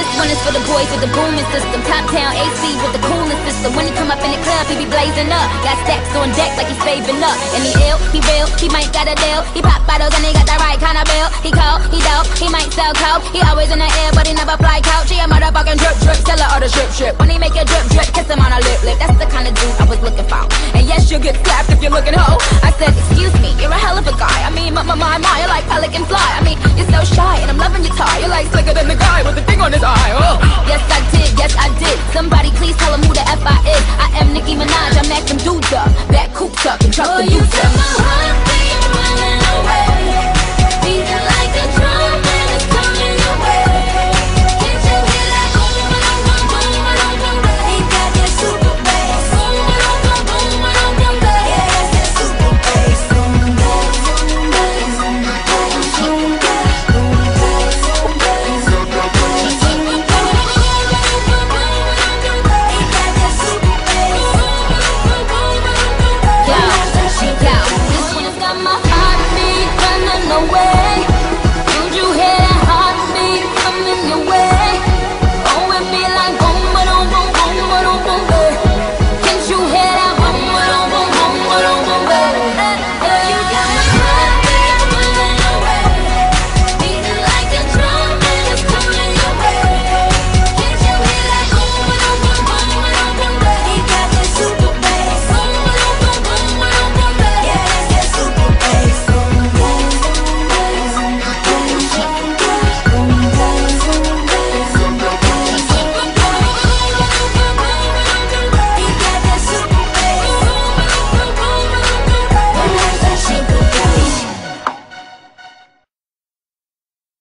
This one is for the boys with the booming system. Top town AC with the coolest system. When he come up in the club, he be blazing up. Got stacks on deck like he's saving up. And he ill, he real, he might got a deal. He pop bottles and he got the right kind of bill. He cold, he dope, he might sell coke. He always in the air, but he never fly couch. He a motherfucking drip drip, seller or the drip. When he make a drip drip, kiss him on a lip. That's the kind of dude I was looking for. And yes, you'll get slapped if you're looking hoe. I said, excuse me, you're a hell of a guy. I mean, my, you're like pelican fly. I mean, you're so shy and I'm loving your tie. You're like slicker than the guy with the thing on his eye. Oh. Yes, I did. Somebody please tell him who the F I is. I am Nicki Minaj, I'm acting dudes up. Back cooped up and truck the